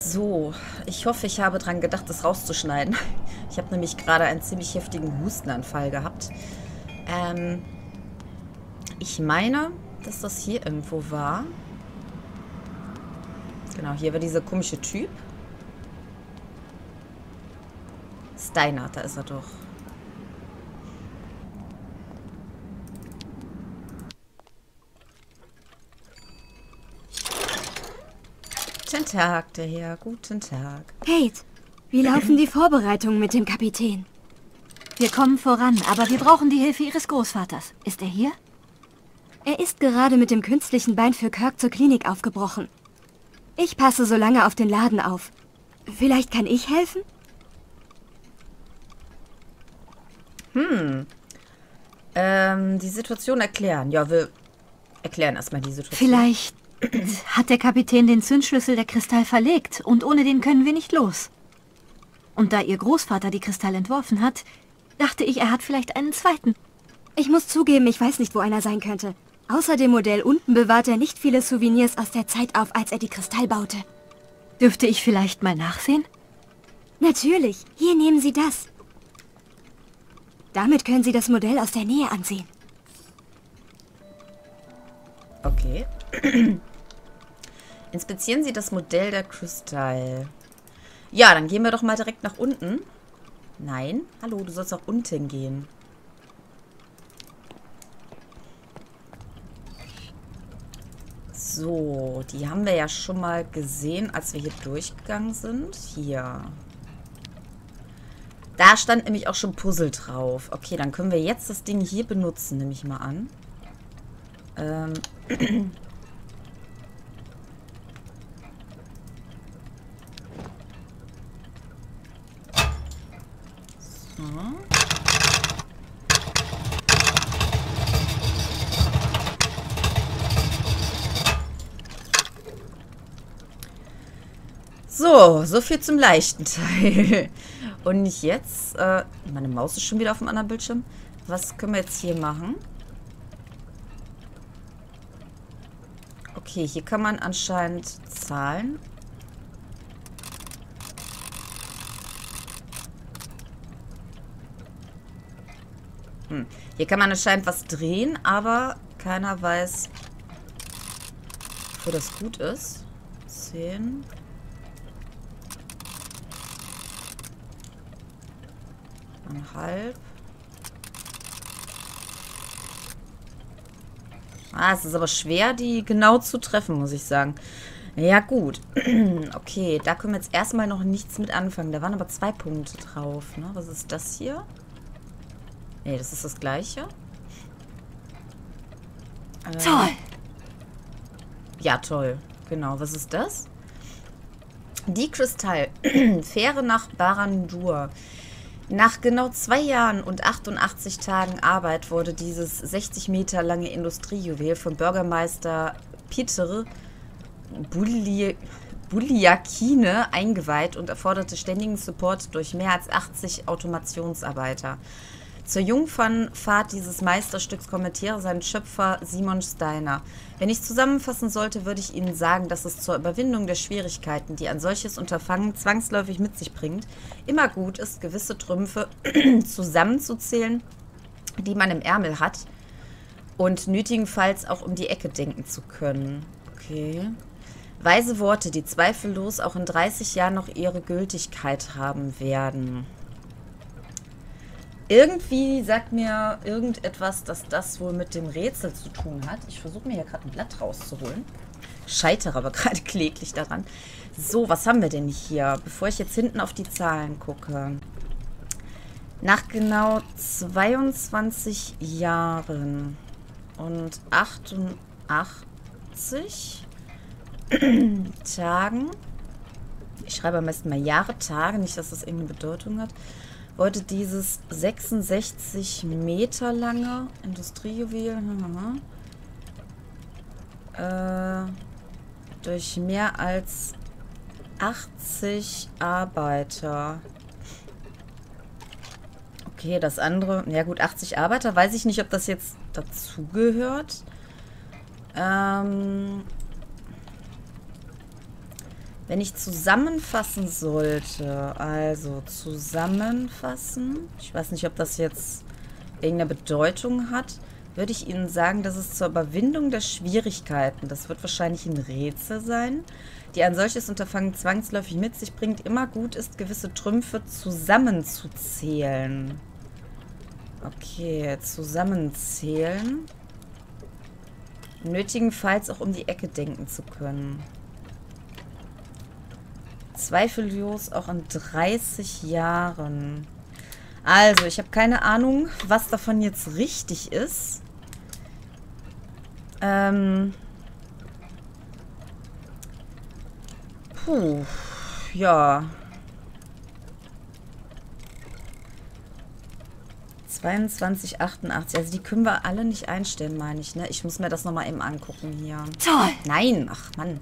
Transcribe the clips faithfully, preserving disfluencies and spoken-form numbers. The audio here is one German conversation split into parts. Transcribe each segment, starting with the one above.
So, ich hoffe, ich habe dran gedacht, das rauszuschneiden. Ich habe nämlich gerade einen ziemlich heftigen Hustenanfall gehabt. Ähm, ich meine, dass das hier irgendwo war. Genau, hier war dieser komische Typ. Steiner, da ist er doch. Guten Tag, der Herr. Guten Tag. Kate, wie laufen die Vorbereitungen mit dem Kapitän? Wir kommen voran, aber wir brauchen die Hilfe Ihres Großvaters. Ist er hier? Er ist gerade mit dem künstlichen Bein für Kirk zur Klinik aufgebrochen. Ich passe so lange auf den Laden auf. Vielleicht kann ich helfen? Hm. Ähm, die Situation erklären. Ja, wir erklären erstmal die Situation. Vielleicht hat der Kapitän den Zündschlüssel der Kristall verlegt und ohne den können wir nicht los. Und da Ihr Großvater die Kristall entworfen hat, dachte ich, er hat vielleicht einen zweiten. Ich muss zugeben, ich weiß nicht, wo einer sein könnte. Außer dem Modell unten bewahrt er nicht viele Souvenirs aus der Zeit auf, als er die Kristall baute. Dürfte ich vielleicht mal nachsehen? Natürlich. Hier nehmen Sie das. Damit können Sie das Modell aus der Nähe ansehen. Okay. Inspizieren Sie das Modell der Kristall. Ja, dann gehen wir doch mal direkt nach unten. Nein. Hallo, du sollst auch unten gehen. So, die haben wir ja schon mal gesehen, als wir hier durchgegangen sind. Hier. Da stand nämlich auch schon Puzzle drauf. Okay, dann können wir jetzt das Ding hier benutzen, nehme ich mal an. Ähm. So, so viel zum leichten Teil. Und jetzt, äh, meine Maus ist schon wieder auf dem anderen Bildschirm. Was können wir jetzt hier machen? Okay, hier kann man anscheinend zahlen. Hm. Hier kann man anscheinend was drehen, aber keiner weiß, wo das gut ist. Zehn. Halb. Ah, es ist aber schwer, die genau zu treffen, muss ich sagen. Ja, gut. Okay, da können wir jetzt erstmal noch nichts mit anfangen. Da waren aber zwei Punkte drauf, ne? Was ist das hier? Nee, das ist das Gleiche. Äh, Toll! Ja, toll. Genau, was ist das? Die Kristall. Fähre nach Barad-dûr. Nach genau zwei Jahren und achtundachtzig Tagen Arbeit wurde dieses sechzig Meter lange Industriejuwel von Bürgermeister Peter Buliakine eingeweiht und erforderte ständigen Support durch mehr als achtzig Automationsarbeiter. Zur Jungfernfahrt dieses Meisterstücks kommentiere sein Schöpfer Simon Steiner. Wenn ich zusammenfassen sollte, würde ich Ihnen sagen, dass es zur Überwindung der Schwierigkeiten, die ein solches Unterfangen zwangsläufig mit sich bringt, immer gut ist, gewisse Trümpfe zusammenzuzählen, die man im Ärmel hat und nötigenfalls auch um die Ecke denken zu können. Okay. Weise Worte, die zweifellos auch in dreißig Jahren noch ihre Gültigkeit haben werden. Irgendwie sagt mir irgendetwas, dass das wohl mit dem Rätsel zu tun hat. Ich versuche mir hier gerade ein Blatt rauszuholen. Scheitere aber gerade kläglich daran. So, was haben wir denn hier? Bevor ich jetzt hinten auf die Zahlen gucke. Nach genau zweiundzwanzig Jahren und achtundachtzig Tagen. Ich schreibe am besten mal Jahre, Tage, nicht, dass das irgendeine Bedeutung hat. Wollte dieses sechsundsechzig Meter lange Industriejuwel äh, durch mehr als achtzig Arbeiter. Okay, das andere, ja gut, achtzig Arbeiter, weiß ich nicht, ob das jetzt dazugehört. Ähm, Wenn ich zusammenfassen sollte, also zusammenfassen, ich weiß nicht, ob das jetzt irgendeine Bedeutung hat, würde ich Ihnen sagen, dass es zur Überwindung der Schwierigkeiten, das wird wahrscheinlich ein Rätsel sein, die ein solches Unterfangen zwangsläufig mit sich bringt, immer gut ist, gewisse Trümpfe zusammenzuzählen. Okay, zusammenzählen. Nötigenfalls auch um die Ecke denken zu können. Zweifellos auch in dreißig Jahren. Also, ich habe keine Ahnung, was davon jetzt richtig ist. Ähm. Puh. Ja. zweiundzwanzig achtundachtzig. Also die können wir alle nicht einstellen, meine ich, ne? Ich muss mir das nochmal eben angucken hier. Toll! Nein! Ach, Mann.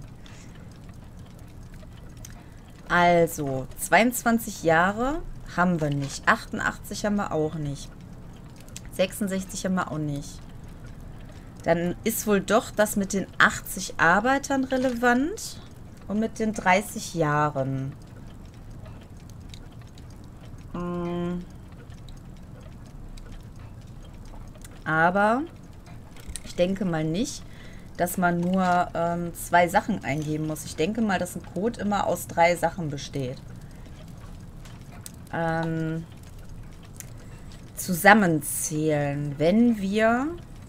Also, zweiundzwanzig Jahre haben wir nicht. achtundachtzig haben wir auch nicht. sechsundsechzig haben wir auch nicht. Dann ist wohl doch das mit den achtzig Arbeitern relevant und mit den dreißig Jahren. Hm. Aber ich denke mal nicht, dass man nur ähm, zwei Sachen eingeben muss. Ich denke mal, dass ein Code immer aus drei Sachen besteht. Ähm, zusammenzählen. Wenn wir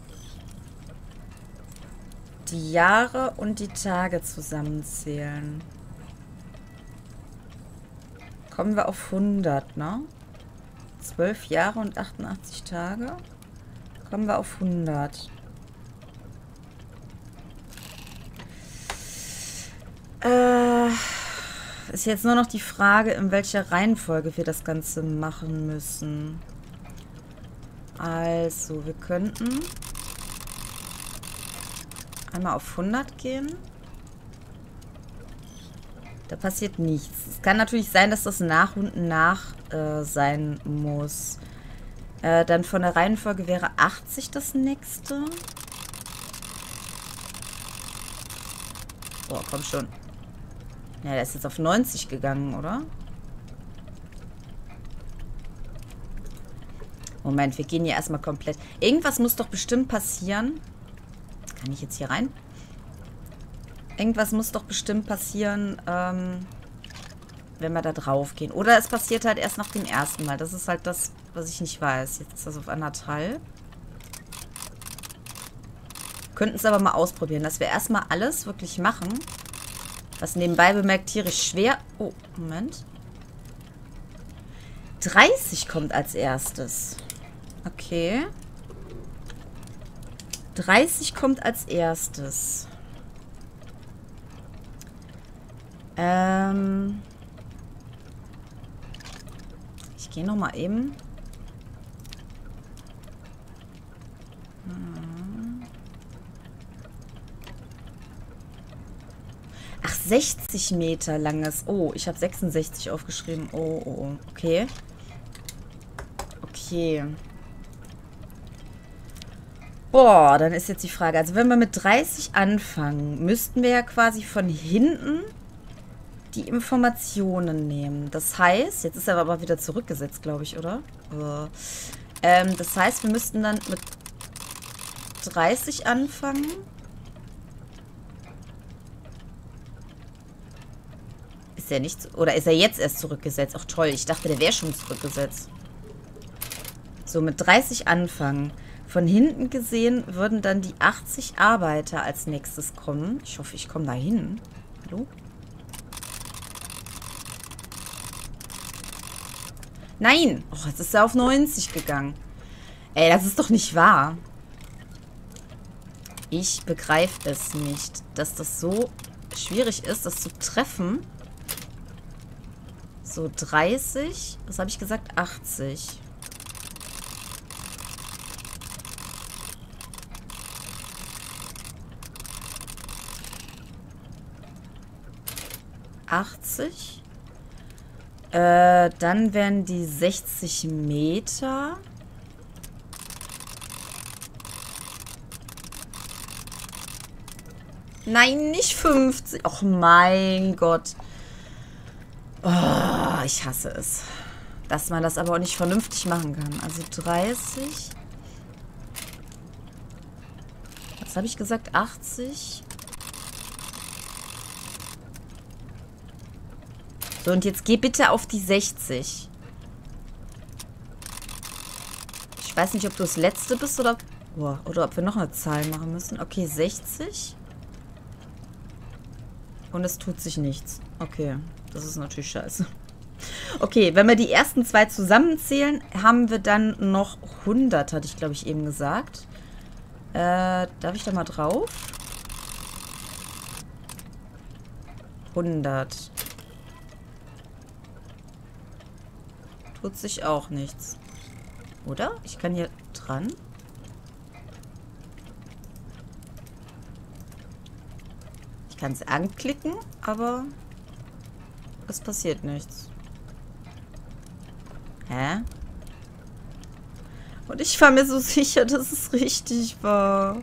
die Jahre und die Tage zusammenzählen, kommen wir auf hundert, ne? zwölf Jahre und achtundachtzig Tage. Kommen wir auf hundert. Äh, ist jetzt nur noch die Frage, in welcher Reihenfolge wir das Ganze machen müssen. Also, wir könnten einmal auf hundert gehen. Da passiert nichts. Es kann natürlich sein, dass das nach und nach äh, sein muss. Äh, dann von der Reihenfolge wäre achtzig das nächste. Boah, komm schon. Ja, der ist jetzt auf neunzig gegangen, oder? Moment, wir gehen hier erstmal komplett. Irgendwas muss doch bestimmt passieren. Kann ich jetzt hier rein? Irgendwas muss doch bestimmt passieren, ähm, wenn wir da drauf gehen. Oder es passiert halt erst nach dem ersten Mal. Das ist halt das, was ich nicht weiß. Jetzt ist das auf anderthalb. Könnten es aber mal ausprobieren, dass wir erstmal alles wirklich machen. Was nebenbei bemerkt tierisch schwer. Oh, Moment. dreißig kommt als erstes. Okay. dreißig kommt als erstes. Ähm. Ich gehe noch mal eben. Ach, sechzig Meter langes. Oh, ich habe sechsundsechzig aufgeschrieben. Oh, oh, oh. Okay. Okay. Boah, dann ist jetzt die Frage. Also wenn wir mit dreißig anfangen, müssten wir ja quasi von hinten die Informationen nehmen. Das heißt, jetzt ist er aber wieder zurückgesetzt, glaube ich, oder? Oh. Ähm, das heißt, wir müssten dann mit dreißig anfangen. Ist er nicht... Oder ist er jetzt erst zurückgesetzt? Ach toll, ich dachte, der wäre schon zurückgesetzt. So, mit dreißig anfangen. Von hinten gesehen würden dann die achtzig Arbeiter als nächstes kommen. Ich hoffe, ich komme da hin. Hallo? Nein! Oh, jetzt ist er auf neunzig gegangen. Ey, das ist doch nicht wahr. Ich begreife es nicht, dass das so schwierig ist, das zu treffen. So, dreißig. Was habe ich gesagt? achtzig. achtzig. Äh, dann wären die sechzig Meter. Nein, nicht fünfzig. Och mein Gott. Oh, ich hasse es. Dass man das aber auch nicht vernünftig machen kann. Also dreißig. Was habe ich gesagt? achtzig. So, und jetzt geh bitte auf die sechzig. Ich weiß nicht, ob du das letzte bist oder... Boah, oder ob wir noch eine Zahl machen müssen. Okay, sechzig. Und es tut sich nichts. Okay, das ist natürlich scheiße. Okay, wenn wir die ersten zwei zusammenzählen, haben wir dann noch hundert, hatte ich, glaube ich, eben gesagt. Äh, darf ich da mal drauf? hundert. Tut sich auch nichts. Oder? Ich kann hier dran. Ich kann es anklicken, aber es passiert nichts. Hä? Und ich war mir so sicher, dass es richtig war.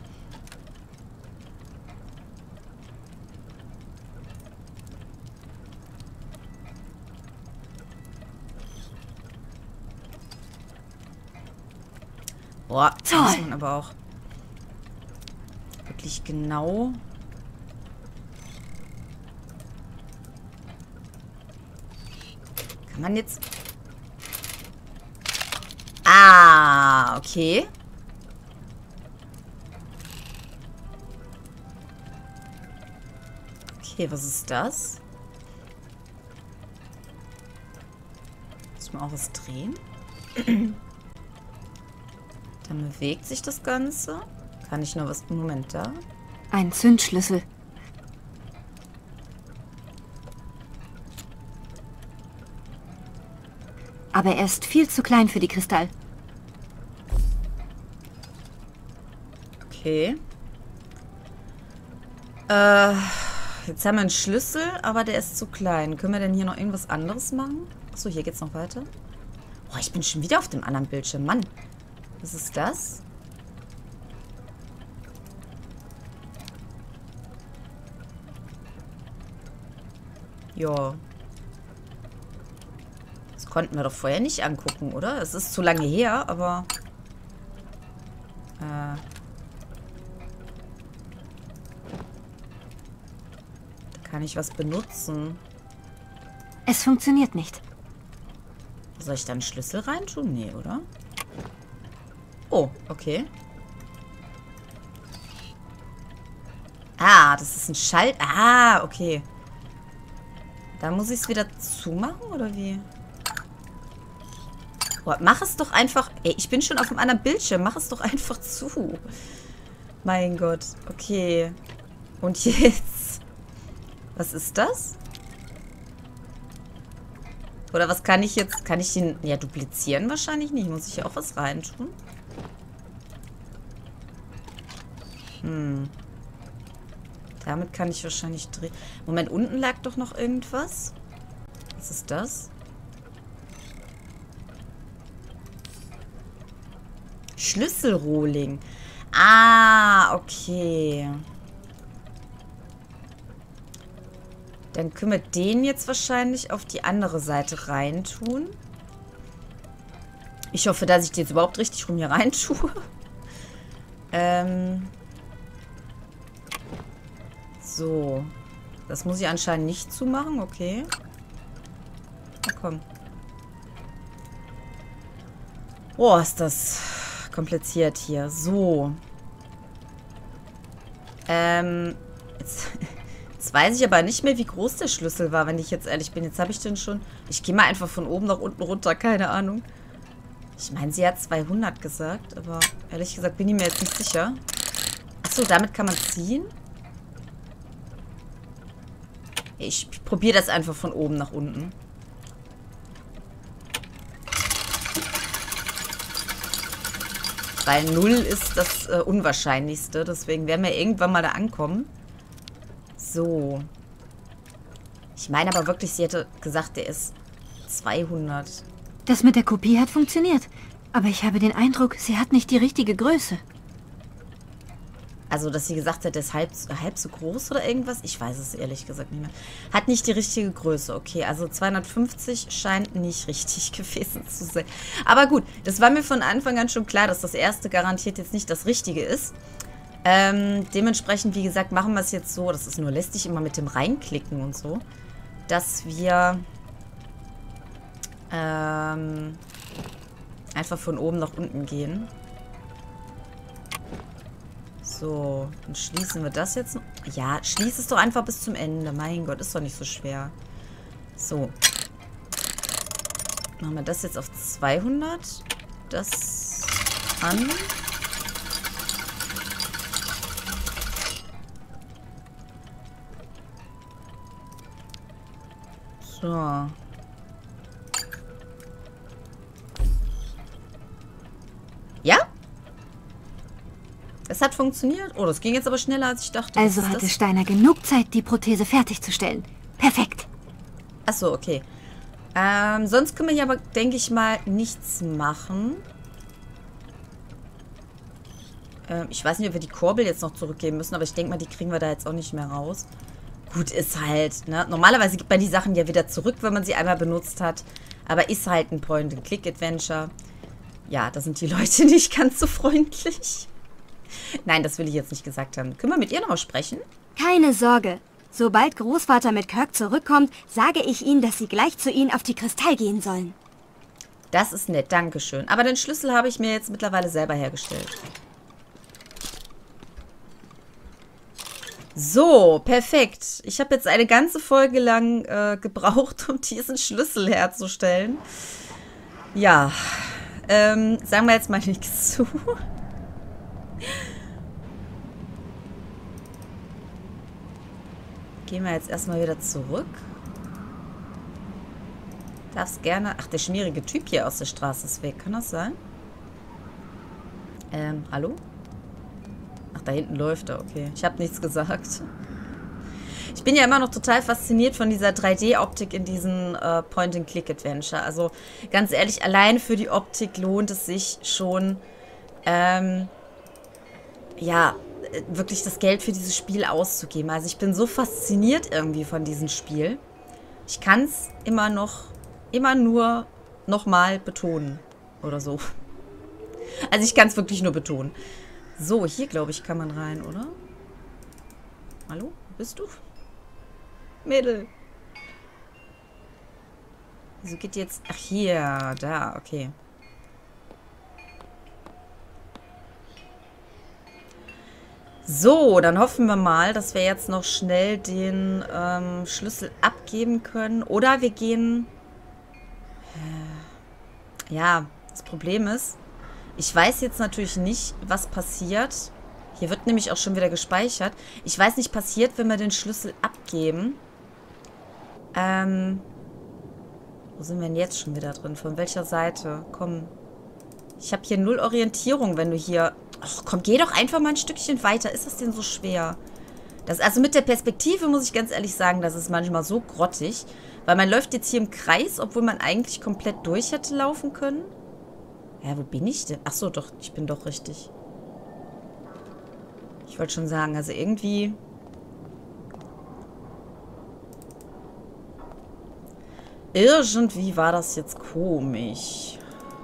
Boah, das muss man aber auch wirklich genau... Kann man jetzt... Ah, okay. Okay, was ist das? Muss man auch was drehen? Dann bewegt sich das Ganze. Kann ich noch was... Moment, da. Ein Zündschlüssel. Aber er ist viel zu klein für die Kristall. Okay. Äh, jetzt haben wir einen Schlüssel, aber der ist zu klein. Können wir denn hier noch irgendwas anderes machen? Achso, hier geht's noch weiter. Oh, ich bin schon wieder auf dem anderen Bildschirm. Mann. Was ist das? Ja. Das konnten wir doch vorher nicht angucken, oder? Es ist zu lange her, aber... Äh... Da kann ich was benutzen. Es funktioniert nicht. Soll ich da einen Schlüssel reintun? Nee, oder? Oh, okay. Ah, das ist ein Schalt... Ah, okay. Da muss ich es wieder zumachen, oder wie? Boah, mach es doch einfach... Ey, ich bin schon auf einem anderen Bildschirm. Mach es doch einfach zu. Mein Gott. Okay. Und jetzt... Was ist das? Oder was kann ich jetzt... Kann ich den... Ja, duplizieren wahrscheinlich nicht. Muss ich hier auch was reintun? Hm. Damit kann ich wahrscheinlich drehen. Moment, unten lag doch noch irgendwas. Was ist das? Schlüsselrohling. Ah, okay. Dann können wir den jetzt wahrscheinlich auf die andere Seite reintun. Ich hoffe, dass ich den jetzt überhaupt richtig rum hier reintue. ähm... So. Das muss ich anscheinend nicht zumachen. Okay. Na komm. Boah, ist das kompliziert hier. So. Ähm. Jetzt, jetzt weiß ich aber nicht mehr, wie groß der Schlüssel war, wenn ich jetzt ehrlich bin. Jetzt habe ich den schon... Ich gehe mal einfach von oben nach unten runter. Keine Ahnung. Ich meine, sie hat zweihundert gesagt, aber ehrlich gesagt bin ich mir jetzt nicht sicher. Achso, damit kann man ziehen? Ich probiere das einfach von oben nach unten. Weil null ist das äh, Unwahrscheinlichste. Deswegen werden wir irgendwann mal da ankommen. So. Ich meine aber wirklich, sie hätte gesagt, der ist zweihundert. Das mit der Kopie hat funktioniert. Aber ich habe den Eindruck, sie hat nicht die richtige Größe. Also, dass sie gesagt hat, der ist halb, halb so groß oder irgendwas. Ich weiß es ehrlich gesagt nicht mehr. Hat nicht die richtige Größe. Okay, also zweihundertfünfzig scheint nicht richtig gewesen zu sein. Aber gut, das war mir von Anfang an schon klar, dass das erste garantiert jetzt nicht das Richtige ist. Ähm, dementsprechend, wie gesagt, machen wir es jetzt so, das ist nur lästig immer mit dem Reinklicken und so, dass wir ähm, einfach von oben nach unten gehen. So, dann schließen wir das jetzt noch. Ja, schließ es doch einfach bis zum Ende. Mein Gott, ist doch nicht so schwer. So. Machen wir das jetzt auf zweihundert. Das an. So. Ja? Es hat funktioniert. Oh, das ging jetzt aber schneller, als ich dachte. Also hatte Steiner genug Zeit, die Prothese fertigzustellen. Perfekt. Achso, okay. Ähm, sonst können wir hier aber, denke ich mal, nichts machen. Ähm, ich weiß nicht, ob wir die Kurbel jetzt noch zurückgeben müssen, aber ich denke mal, die kriegen wir da jetzt auch nicht mehr raus. Gut, ist halt, ne? Normalerweise gibt man die Sachen ja wieder zurück, wenn man sie einmal benutzt hat. Aber ist halt ein Point-and-Click-Adventure. Ja, da sind die Leute nicht ganz so freundlich. Nein, das will ich jetzt nicht gesagt haben. Können wir mit ihr noch sprechen? Keine Sorge. Sobald Großvater mit Kirk zurückkommt, sage ich ihnen, dass sie gleich zu ihnen auf die Kristall gehen sollen. Das ist nett, dankeschön. Aber den Schlüssel habe ich mir jetzt mittlerweile selber hergestellt. So, perfekt. Ich habe jetzt eine ganze Folge lang äh, gebraucht, um diesen Schlüssel herzustellen. Ja, ähm, sagen wir jetzt mal nichts zu. Gehen wir jetzt erstmal wieder zurück. Darfst gerne... Ach, der schmierige Typ hier aus der Straße ist weg. Kann das sein? Ähm, hallo? Ach, da hinten läuft er. Okay. Ich habe nichts gesagt. Ich bin ja immer noch total fasziniert von dieser drei D-Optik in diesen äh, Point-and-Click-Adventure. Also, ganz ehrlich, allein für die Optik lohnt es sich schon, ähm, ja, wirklich das Geld für dieses Spiel auszugeben. Also, ich bin so fasziniert irgendwie von diesem Spiel. Ich kann es immer noch, immer nur nochmal betonen. Oder so. Also, ich kann es wirklich nur betonen. So, hier, glaube ich, kann man rein, oder? Hallo? Wo bist du? Mädel. Wieso geht jetzt... Ach, hier. Da, okay. So, dann hoffen wir mal, dass wir jetzt noch schnell den ähm, Schlüssel abgeben können. Oder wir gehen... Äh, ja, das Problem ist, ich weiß jetzt natürlich nicht, was passiert. Hier wird nämlich auch schon wieder gespeichert. Ich weiß nicht, passiert, wenn wir den Schlüssel abgeben. Ähm, wo sind wir denn jetzt schon wieder drin? Von welcher Seite? Komm. Ich habe hier null Orientierung, wenn du hier... Ach komm, geh doch einfach mal ein Stückchen weiter. Ist das denn so schwer? Das, also mit der Perspektive muss ich ganz ehrlich sagen, das ist manchmal so grottig. Weil man läuft jetzt hier im Kreis, obwohl man eigentlich komplett durch hätte laufen können. Ja, wo bin ich denn? Ach so, doch, ich bin doch richtig. Ich wollte schon sagen, also irgendwie... Irgendwie war das jetzt komisch.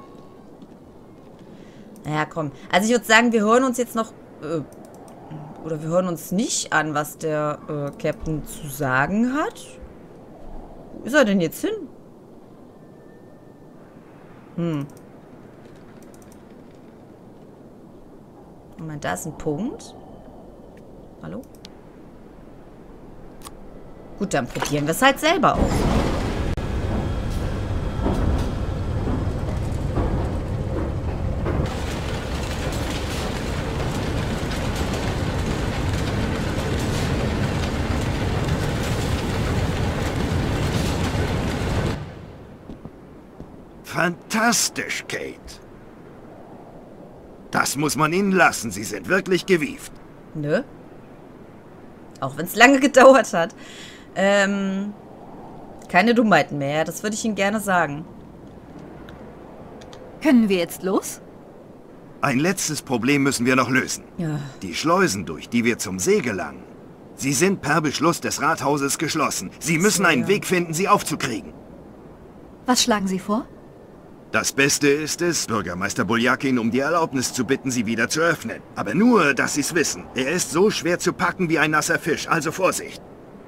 Naja, komm. Also ich würde sagen, wir hören uns jetzt noch... Äh, oder wir hören uns nicht an, was der äh, Captain zu sagen hat. Wo ist er denn jetzt hin? Hm. Moment, da ist ein Punkt. Hallo? Gut, dann probieren wir es halt selber aus. Fantastisch, Kate. Das muss man Ihnen lassen. Sie sind wirklich gewieft. Nö. Auch wenn es lange gedauert hat. Ähm, keine Dummheiten mehr. Das würde ich Ihnen gerne sagen. Können wir jetzt los? Ein letztes Problem müssen wir noch lösen. Ja. Die Schleusen, durch die wir zum See gelangen. Sie sind per Beschluss des Rathauses geschlossen. Sie müssen So, einen ja. Weg finden, sie aufzukriegen. Was schlagen Sie vor? Das Beste ist es, Bürgermeister Buljakin um die Erlaubnis zu bitten, sie wieder zu öffnen. Aber nur, dass Sie es wissen. Er ist so schwer zu packen wie ein nasser Fisch, also Vorsicht.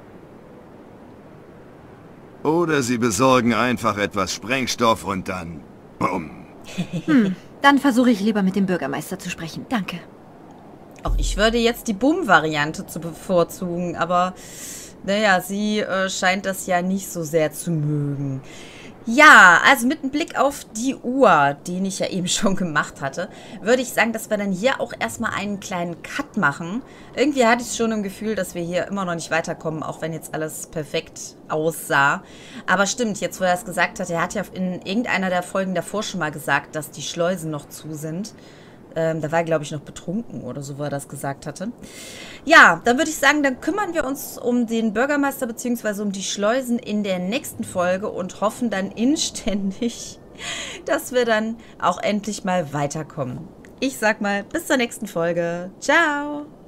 Oder Sie besorgen einfach etwas Sprengstoff und dann... Bumm. Hm, dann versuche ich lieber mit dem Bürgermeister zu sprechen. Danke. Auch ich würde jetzt die Bumm-Variante zu bevorzugen, aber naja, sie äh, scheint das ja nicht so sehr zu mögen. Ja, also mit einem Blick auf die Uhr, den ich ja eben schon gemacht hatte, würde ich sagen, dass wir dann hier auch erstmal einen kleinen Cut machen. Irgendwie hatte ich schon im Gefühl, dass wir hier immer noch nicht weiterkommen, auch wenn jetzt alles perfekt aussah. Aber stimmt, jetzt wo er es gesagt hat, er hat ja in irgendeiner der Folgen davor schon mal gesagt, dass die Schleusen noch zu sind. Ähm, da war er, glaube ich, noch betrunken oder so, wo er das gesagt hatte. Ja, dann würde ich sagen, dann kümmern wir uns um den Bürgermeister bzw. um die Schleusen in der nächsten Folge und hoffen dann inständig, dass wir dann auch endlich mal weiterkommen. Ich sag mal, bis zur nächsten Folge. Ciao!